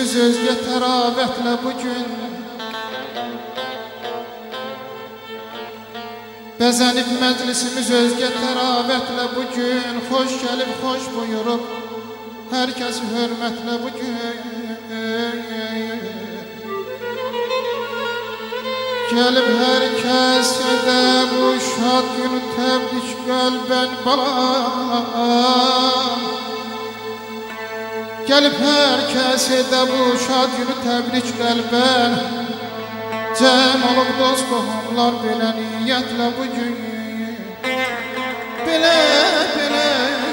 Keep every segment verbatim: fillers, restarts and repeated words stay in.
məclisimiz özgə təravətlə bugün Bəzənib məclisimiz özgə təravətlə bugün Xoş gəlib, xoş buyurub hər kəsi hörmətlə bugün Gəlib hər kəsi də bu şad günü təbrik qəlbən balam Gəlib hər kəsi də bu şad günü təbrik qəlbən Cəm olub dost qohumlar belə niyyətlə bugün Belə, belə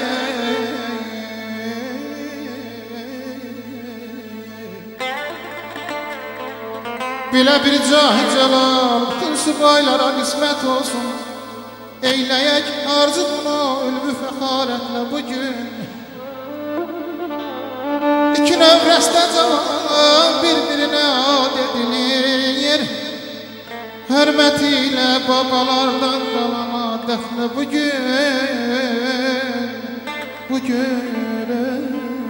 Belə bir cah-ı cəlal bütün subaylara qismət olsun Eyləyək arzu bunu ülvü fəxarətlə bugün İki növrəstə cavan bir-birinə ad edilir Hörməti ilə babalardan qalana dəxlə bugün Bugün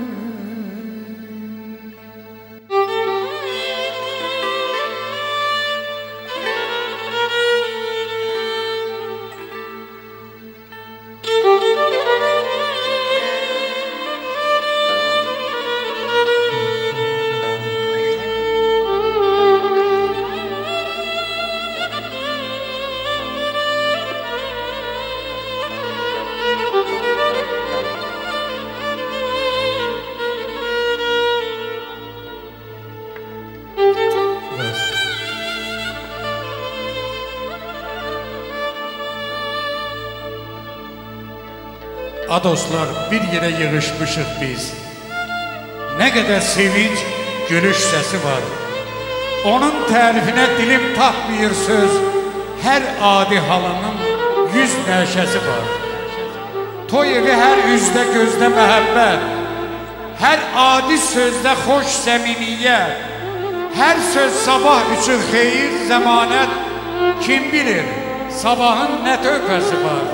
A dostlar, bir yerə yığışmışıq biz Nə qədər sevinç, gülüş səsi var Onun tərifinə dilim tapmıyır söz Hər adi halının yüz nəşəsi var Toy evi hər üzdə gözdə məhəbbət Hər adi sözdə xoş səmimiyyət Hər söz sabah üçün xeyir, zəmanət Kim bilir, sabahın nə tövbəsi var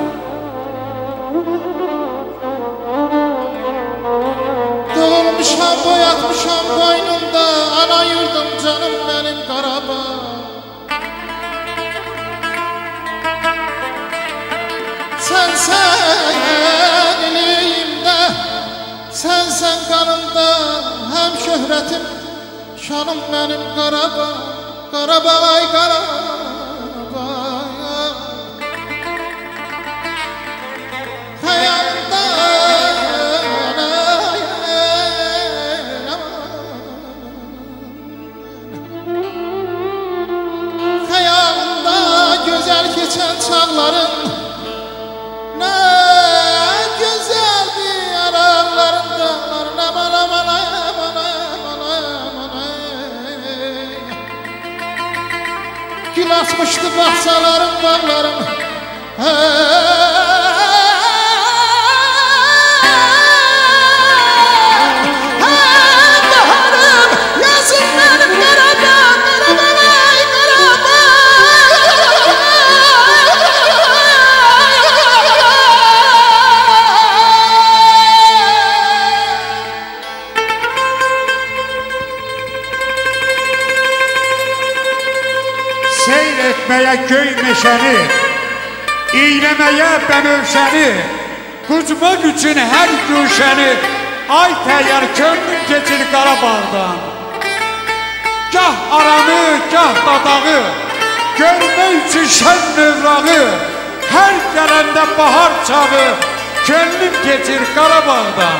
Doğulmuşam, boyatmışam boynumda Ana yurdum canım benim Qarabağ Sen sen eleyimdə Sen sen kanımda Hem şöhretim şanım benim Qarabağ Qarabağ ay Qarabağ Hayalımda Geçen çağların ne güzeldi aralarında aman aman aman aman aman Gül açmıştı bahçelerim bağlarım Seyretməyə göy meşəni İyləməyə bənövşəni Qucmaq üçün hər güşəni Ay təyyar könlüm keçir Qarabağdan Gah aranı, gah dadağı Görmək üçün şən növrağı Hər gələndə bahar çağı Könlüm keçir Qarabağdan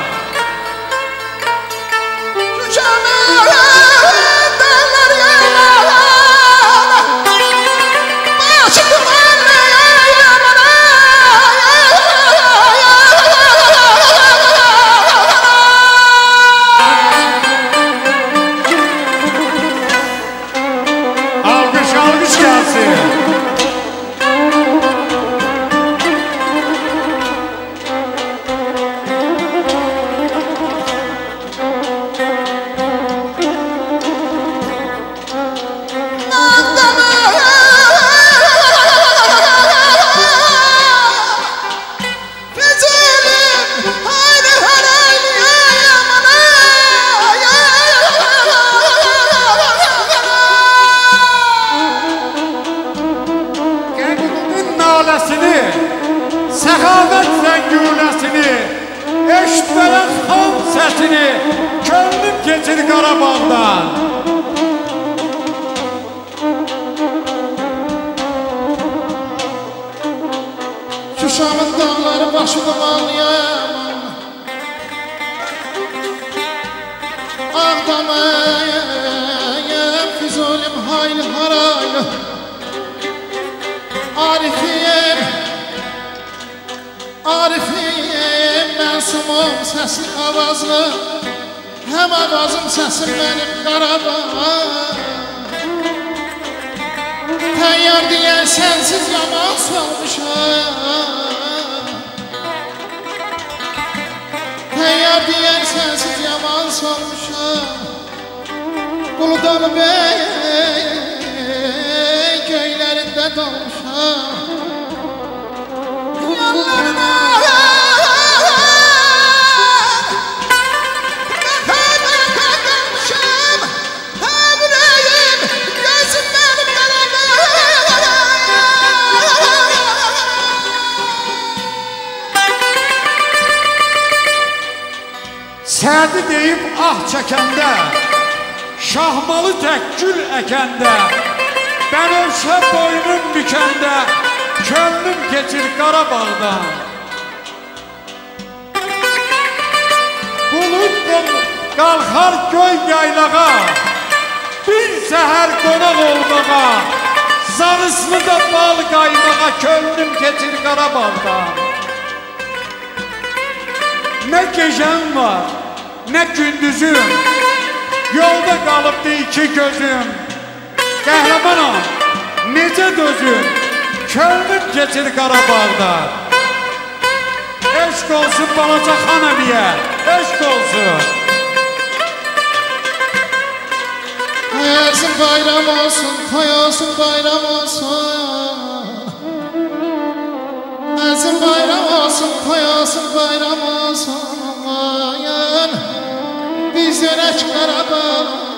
keçir Qarabağdan. Şuşamın dağları başı dumanlayan Ağdamayım Füzulim hayli haraylı Arifiyim Arifiyim Mensumum sesi avazlı Hem avazım sesim benim Qarabağ Təyyar deyən sənsiz yaman solmuşam Təyyar deyən sənsiz yaman solmuşam Quludan bəy göylərində dolmuşam Yollarına Sədi deyib ah çəkəndə, şahmalı tək gül əkəndə, bənövşə boynum bükəndə, könlüm keçir Qarabağdan. Bulud qalxar göy yaylağa, bir səhər qonaq olmağa, zarıslı da bal qaymağa, könlüm keçir Qarabağdan. Nə gecəm var, nə gündüzüm, yolda qalıbdı iki gözüm. Qəhrəmanam, necə dözüm, könlüm keçir Qarabağda. Eşq olsun balaca xan əliyə, eşq olsun. Hayasın bayram olsun, hayasın bayram olsun. Hayasın bayram olsun, hayasın bayram olsun. Aman, biz yönək Qarabağ.